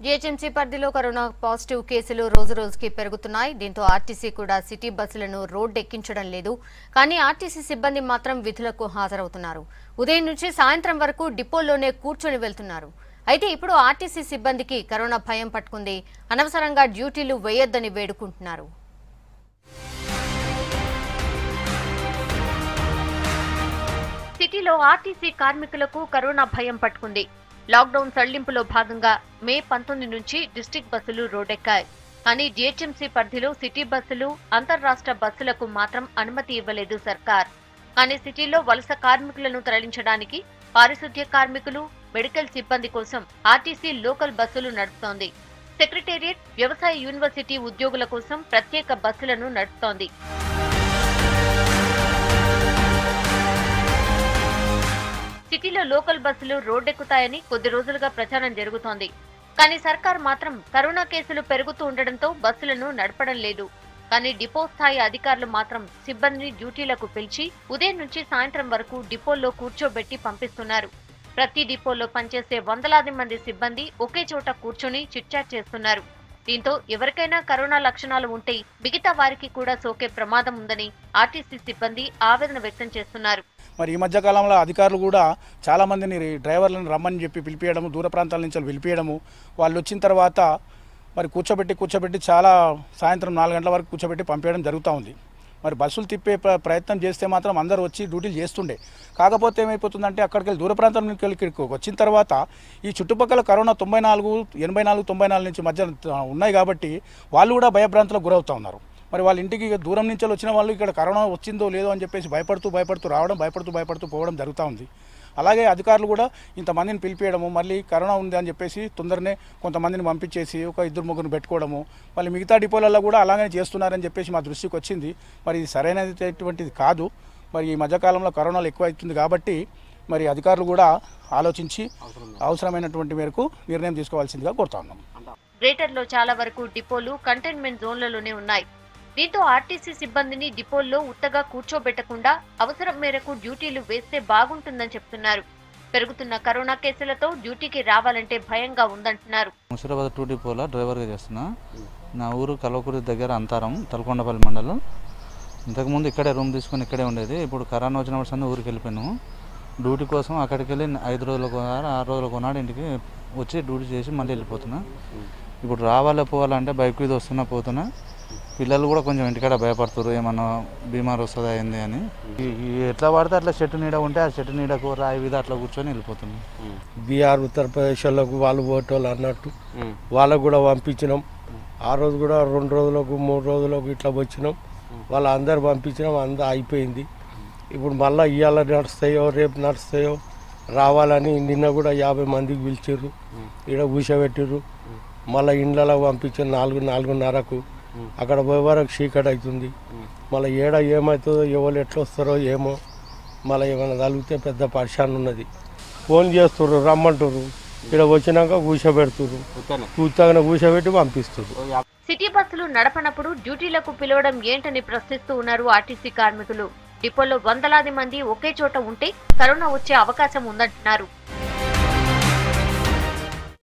GHMC పరిధిలో corona positive కేసులు రోజురోజుకి పెరుగుతున్నాయి. దీంతో ఆర్టీసీ కూడా సిటీ బస్సులను రోడ్డెక్కించడం లేదు. కానీ ఆర్టీసీ సిబ్బంది మాత్రం విధులకు హాజరవుతున్నారు. ఉదయం నుంచి సాయంత్రం వరకు డిపోల్లోనే కూర్చొని వెళ్తున్నారు. అయితే ఇప్పుడు ఆర్టీసీ సిబ్బందికి కరోనా భయం పట్టుకుంది. అనవసరంగా డ్యూటీలు వేయొద్దని వేడుకుంటున్నారు. సిటీలో ఆర్టీసీ కార్మికులకు కరోనా భయం పట్టుకుంది. లాక్డౌన్ సడలింపులో భాగంగా మే 19 నుంచి డిస్ట్రిక్ట్ బస్సులు రోడ్డెక్కాయి. కానీ జీహెచ్ఎంసీ పరిధిలో సిటీ బస్సులు, అంతర్రాష్ట్ర బస్సులకు మాత్రం అనుమతి ఇవ్వలేదు సర్కార్. కానీ సిటీలో వలస కార్మికులను తరలించడానికి పారిశుద్ధ్య కార్మికులు, మెడికల్ సిబ్బంది కోసం ఆర్టీసీ లోకల్ బస్సులు నడుపుతోంది. సెక్రటేరియట్, వ్యవసాయ యూనివర్సిటీ ఉద్యోగుల కోసం ప్రత్యేక బస్సులను నడుపుతోంది. సిటీలో లోకల్ బస్సులు రోడ్డెక్కుతాయని కొద్ది రోజులుగా ప్రచారం జరుగుతోంది. కానీ సర్కార్ మాత్రం కరోనా కేసులు పెరుగుతూ ఉండడంతో బస్సులను నడపడం లేదు. కానీ డిపో స్థాయి అధికారులు మాత్రం సిబ్బందిని డ్యూటీలకు పిలిచి ఉదయం నుంచి సాయంత్రం వరకు డిపోల్లో కూర్చోబెట్టి పంపిస్తున్నారు. ప్రతి డిపోలో పనిచేసే వందలాది మంది సిబ్బంది ఒకే చోట కూర్చొని చిట్చాట్ చేస్తున్నారు. దీంతో ఎవరికైనా కరోనా లక్షణాలు ఉంటే మిగతా వారికి కూడా సోకే ప్రమాదం ఉందని ఆర్టీసీ సిబ్బంది ఆవేదన వ్యక్తం చేస్తున్నారు. మరి ఈ మధ్య కాలంలో అధికారులు కూడా చాలా మందిని డ్రైవర్లను రమ్మని చెప్పి పిలిపియడము, దూర ప్రాంతాల నుంచి పిలిపియడము, వాళ్ళు వచ్చిన తర్వాత మరి కూర్చోబెట్టి చాలా సాయంత్రం 4 గంటల వరకు కూర్చోబెట్టి పంపించడం జరుగుతూ ఉంది. మరి బస్సులు తిప్పే ప్రయత్నం చేస్తే మాత్రం అందరూ వచ్చి డ్యూటీలు చేస్తుండే. కాకపోతే ఏమైపోతుందంటే అక్కడికి వెళ్ళి దూర ప్రాంతం నుంచి ఇక్కడికి వచ్చిన తర్వాత ఈ చుట్టుపక్కల కరోనా 94 నుంచి మధ్య ఉన్నాయి కాబట్టి వాళ్ళు కూడా భయభ్రాంతులకు గురవుతూ ఉన్నారు. మరి వాళ్ళ ఇంటికి దూరం నుంచి వచ్చిన వాళ్ళు ఇక్కడ కరోనా వచ్చిందో లేదో అని చెప్పేసి భయపడుతూ రావడం, భయపడుతూ పోవడం జరుగుతూ ఉంది. అలాగే అధికారులు కూడా ఇంతమందిని పిలిపియడము, మళ్ళీ కరోనా ఉంది అని చెప్పేసి తొందరనే కొంతమందిని పంపించేసి ఒక 2-3 పెట్టుకోవడము, మళ్ళీ మిగతా డిపోలలో కూడా అలాగే చేస్తున్నారని చెప్పేసి మా దృష్టికి వచ్చింది. మరి ఇది సరైనటువంటిది కాదు. మరి ఈ మధ్యకాలంలో కరోనాలు ఎక్కువ అవుతుంది కాబట్టి మరి అధికారులు కూడా ఆలోచించి అవసరమైనటువంటి మేరకు నిర్ణయం తీసుకోవాల్సిందిగా కోరుతా ఉన్నాం. గ్రేటర్లో చాలా వరకు డిపోలు కంటైన్మెంట్ జోన్లలోనే ఉన్నాయి. దీంతో ఆర్టీసీ సిబ్బందిని డిపోల్లో ఉత్తగా కూర్చోబెట్టకుండా అవసరం మేరకు డ్యూటీలు వేస్తే బాగుంటుందని చెప్తున్నారు. పెరుగుతున్న కరోనా కేసులతో డ్యూటీకి రావాలంటే భయంగా ఉందంటున్నారు. ముషిరాబాద్ 2 డిపోలో డ్రైవర్గా చేస్తున్నా. నా ఊరు కల్వకుర్తి దగ్గర అంతారం, తలకొండపల్లి మండలం. ఇంతకుముందు ఇక్కడే రూమ్ తీసుకొని ఇక్కడే ఉండేది. ఇప్పుడు కరోనా వచ్చినప్పుడు ఊరికి వెళ్ళిపోయాను. డ్యూటీ కోసం అక్కడికి వెళ్ళి 5 రోజులకు 6 రోజులకు నాడు ఇంటికి వచ్చి డ్యూటీ చేసి మళ్ళీ వెళ్ళిపోతున్నా. ఇప్పుడు పోవాలంటే బైక్ మీద వస్తున్నా పోతున్నా. పిల్లలు కూడా కొంచెం ఇంటికాడ భయపడుతున్నారు, ఏమన్నా బీమార్ వస్తుందా అయింది అని. ఎట్లా పడితే అట్లా చెట్టు నీడ ఉంటే ఆ చెట్టు నీడకు రాయి మీద అట్లా కూర్చొని వెళ్ళిపోతున్నాం. బీహార్, ఉత్తరప్రదేశ్ వాళ్ళకు వాళ్ళు ఓటోళ్ళు అన్నట్టు వాళ్ళకు కూడా పంపించినాం. ఆ రోజు కూడా 2 రోజులకు 3 రోజులకు ఇట్లా వచ్చినాం. వాళ్ళందరూ పంపించినాం, అంతా అయిపోయింది. ఇప్పుడు మళ్ళీ ఇవాళ నడుస్తాయో రేపు నడుస్తాయో రావాలని నిన్న కూడా 50 మందికి పిలిచారు, ఇక్కడ కూర్చోబెట్టారు. మళ్ళీ ఇండ్లలో పంపించారు 4-4:30కు. అక్కడ పోయే వరకు చీకటి అవుతుంది. మళ్ళీ ఏమవుతుందో ఎవరు ఎట్లా వస్తారో ఏమో, మళ్ళీ ఏమైనా తగిలితే పెద్ద పరిశాన్ ఉన్నది. ఫోన్ చేస్తుర్రు, రమ్మంటారు, ఇక్కడ వచ్చినాక కూర్చోబెట్టి పంపిస్తున్నారు. సిటీ బస్సులు నడపనప్పుడు డ్యూటీలకు పిలవడం ఏంటని ప్రశ్నిస్తూ ఉన్నారు ఆర్టీసీ కార్మికులు. డిపోలో వందలాది మంది ఒకే చోట ఉంటే కరోనా వచ్చే అవకాశం ఉందంటున్నారు.